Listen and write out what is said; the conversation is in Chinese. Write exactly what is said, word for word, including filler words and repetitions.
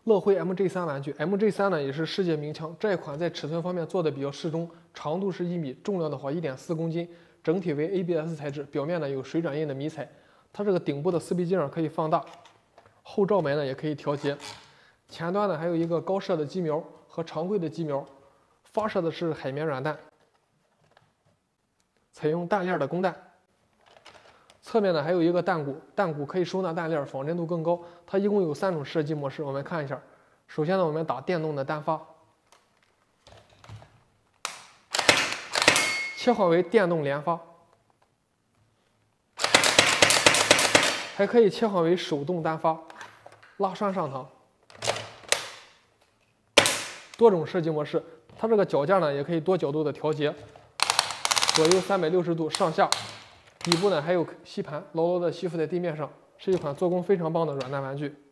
乐辉 M G 三玩具 ，M G 三呢也是世界名枪，这一款在尺寸方面做的比较适中，长度是一米，重量的话一点四公斤，整体为 A B S 材质，表面呢有水转印的迷彩。它这个顶部的四 B 机上可以放大，后罩门呢也可以调节，前端呢还有一个高射的机瞄和常规的机瞄，发射的是海绵软弹，采用弹链的供弹。 侧面呢还有一个弹鼓，弹鼓可以收纳弹链，仿真度更高。它一共有三种射击模式，我们看一下。首先呢，我们打电动的单发，切换为电动连发，还可以切换为手动单发，拉栓上膛。多种射击模式，它这个脚架呢也可以多角度的调节，左右三百六十度上下。 底部呢还有吸盘，牢牢地吸附在地面上，是一款做工非常棒的软弹玩具。